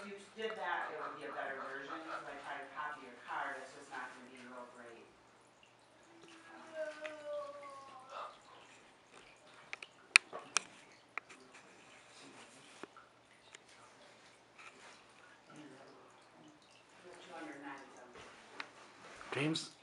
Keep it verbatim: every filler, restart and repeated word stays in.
you did that, it would be a better version. So I tried to copy your card. It's just not going to be real great. James?